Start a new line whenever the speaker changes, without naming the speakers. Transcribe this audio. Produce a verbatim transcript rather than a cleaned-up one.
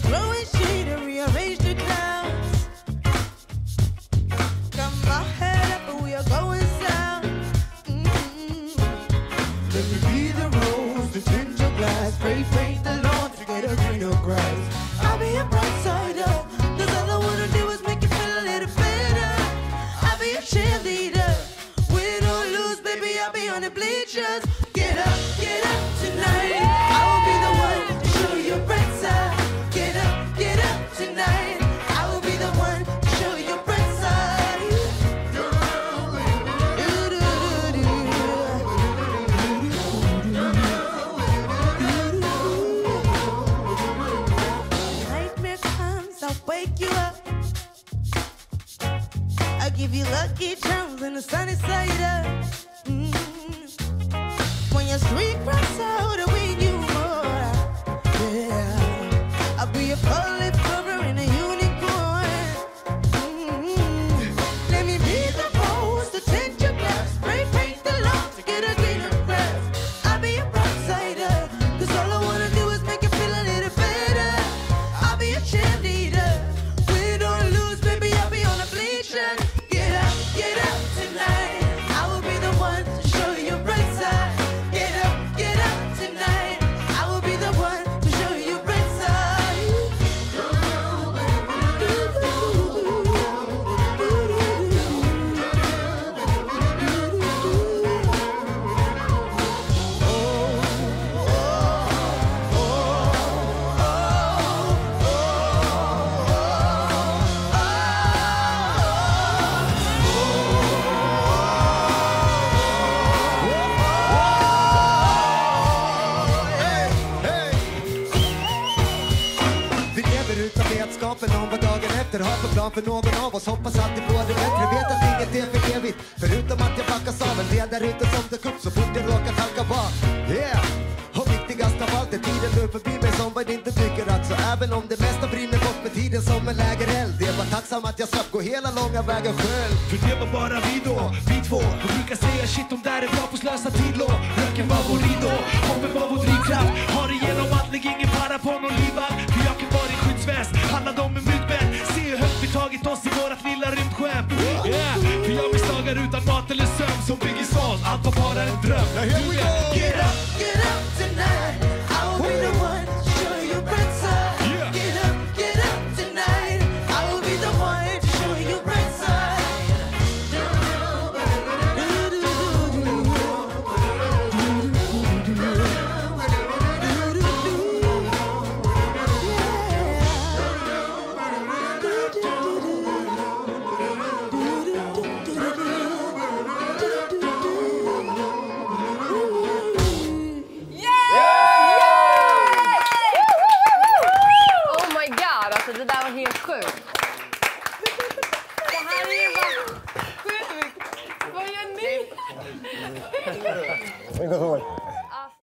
throwing shade and rearrange the clouds. Got my head up and we are going south. Mm-hmm. Let me be the rose, the ginger glass, spray paint the lawn to get a greener grass. I'll be a bright side up, cause all I wanna do is make you feel a little better. I'll be a cheerleader, we don't lose, baby, I'll be on the bleachers. Get up, get up tonight, I will be the one to show you your bright side. Get up, get up tonight, I will be the one to show you your bright side. Nightmare comes, I'll wake you up. I'll give you lucky charms and the sunny side up. Mm. When your street cries out, I'll win you more. Yeah, I'll be a cauliflower and a unicorn. Mm. Let me be the rose, the tint your glass, spray paint the lawn to get a greener grass. I'll be a bright side up, cause all I wanna do is make you feel a little better. I'll be a cheerleader, we don't lose, baby, I'll be on the bleachers. Get up, get up tonight, I will be the one to show you your bright side. Get up, get up tonight, I will be the one to show you your bright side.
Vi lever utan vetskapen om vad dagen efter har för plan för någon av oss. Hoppas alltid på det bättre, vet att inget är för evigt. Förutom att jag backas av en del där ute som dök upp så fort jag råkar halka bak. Yeah! Och viktigast av allt är tiden nu förbi mig som vad det inte tycker alltså. Även om det mesta brinner bort med tiden som en lägereld. Det var tacksam att jag slapp gå hela långa vägen själv.
För det var bara vi då, vi två. Vi brukar säga shit om där är bra på slösa tid då. Röken var vår ridå, hoppen var vår drivkraft. Har igenom allt, lägg ingen para på någon livvakt. För jag kan vara i skyddsväst, handlade om en myggbett. Se hur högt vi tagit oss i vårat lilla rymdskepp. Yeah, för jag missdagar utan mat eller sömn som Biggie Smalls. Allt var bara en dröm.
Now here we